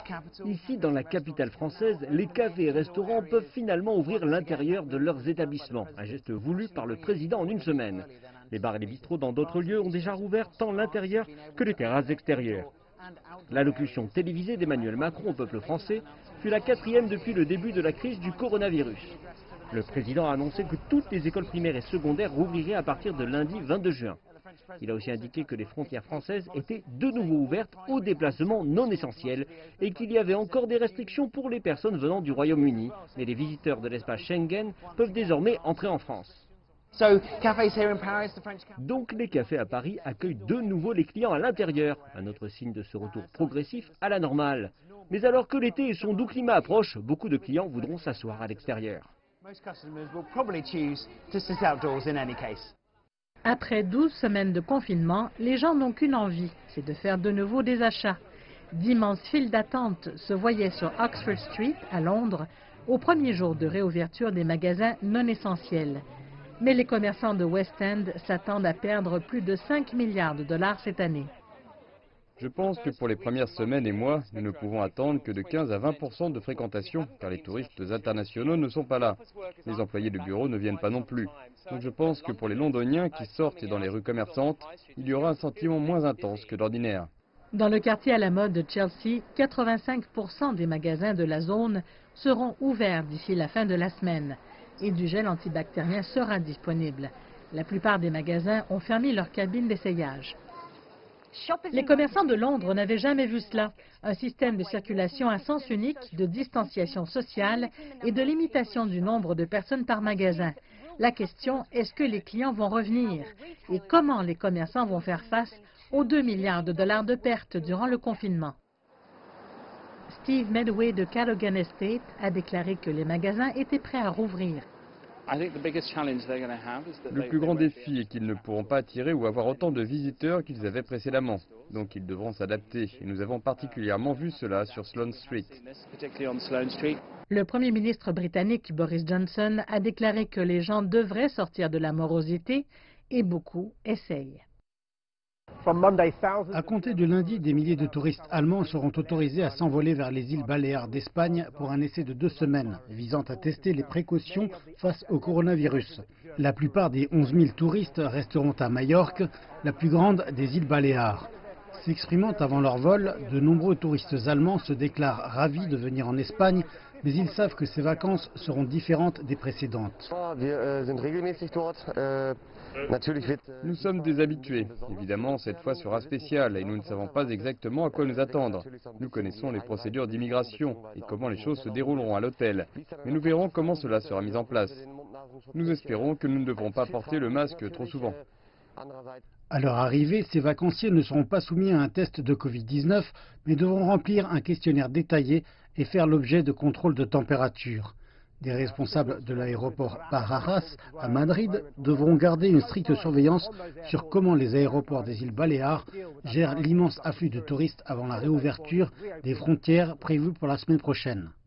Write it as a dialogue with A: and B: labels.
A: Ici, dans la capitale française, les cafés et restaurants peuvent finalement ouvrir l'intérieur de leurs établissements, un geste voulu par le président en une semaine. Les bars et les bistrots dans d'autres lieux ont déjà rouvert tant l'intérieur que les terrasses extérieures. L'allocution télévisée d'Emmanuel Macron au peuple français fut la 4e depuis le début de la crise du coronavirus. Le président a annoncé que toutes les écoles primaires et secondaires rouvriraient à partir de lundi 22 juin. Il a aussi indiqué que les frontières françaises étaient de nouveau ouvertes aux déplacements non essentiels et qu'il y avait encore des restrictions pour les personnes venant du Royaume-Uni. Mais les visiteurs de l'espace Schengen peuvent désormais entrer en France. Donc les cafés à Paris accueillent de nouveau les clients à l'intérieur, un autre signe de ce retour progressif à la normale. Mais alors que l'été et son doux climat approchent, beaucoup de clients voudront s'asseoir à l'extérieur.
B: Après 12 semaines de confinement, les gens n'ont qu'une envie, c'est de faire de nouveau des achats. D'immenses files d'attente se voyaient sur Oxford Street, à Londres, au premier jour de réouverture des magasins non essentiels. Mais les commerçants de West End s'attendent à perdre plus de 5 milliards de dollars cette année.
C: Je pense que pour les premières semaines et mois, nous ne pouvons attendre que de 15 à 20% de fréquentation, car les touristes internationaux ne sont pas là. Les employés de bureau ne viennent pas non plus. Donc je pense que pour les Londoniens qui sortent dans les rues commerçantes, il y aura un sentiment moins intense que d'ordinaire.
B: Dans le quartier à la mode de Chelsea, 85% des magasins de la zone seront ouverts d'ici la fin de la semaine. Et du gel antibactérien sera disponible. La plupart des magasins ont fermé leurs cabines d'essayage. Les commerçants de Londres n'avaient jamais vu cela. Un système de circulation à sens unique, de distanciation sociale et de limitation du nombre de personnes par magasin. La question, est-ce que les clients vont revenir? Et comment les commerçants vont faire face aux 2 milliards de dollars de pertes durant le confinement? Steve Medway de Cadogan Estate a déclaré que les magasins étaient prêts à rouvrir.
C: Le plus grand défi est qu'ils ne pourront pas attirer ou avoir autant de visiteurs qu'ils avaient précédemment. Donc ils devront s'adapter. Et nous avons particulièrement vu cela sur Sloane Street.
B: Le Premier ministre britannique Boris Johnson a déclaré que les gens devraient sortir de la morosité et beaucoup essayent.
D: À compter de lundi, des milliers de touristes allemands seront autorisés à s'envoler vers les îles Baléares d'Espagne pour un essai de 2 semaines, visant à tester les précautions face au coronavirus. La plupart des 11 000 touristes resteront à Majorque, la plus grande des îles Baléares. S'exprimant avant leur vol, de nombreux touristes allemands se déclarent ravis de venir en Espagne, mais ils savent que ces vacances seront différentes des précédentes.
C: Nous sommes des habitués. Évidemment, cette fois sera spéciale et nous ne savons pas exactement à quoi nous attendre. Nous connaissons les procédures d'immigration et comment les choses se dérouleront à l'hôtel. Mais nous verrons comment cela sera mis en place. Nous espérons que nous ne devrons pas porter le masque trop souvent.
D: À leur arrivée, ces vacanciers ne seront pas soumis à un test de Covid-19, mais devront remplir un questionnaire détaillé et faire l'objet de contrôles de température. Des responsables de l'aéroport Barajas à Madrid devront garder une stricte surveillance sur comment les aéroports des îles Baléares gèrent l'immense afflux de touristes avant la réouverture des frontières prévues pour la semaine prochaine.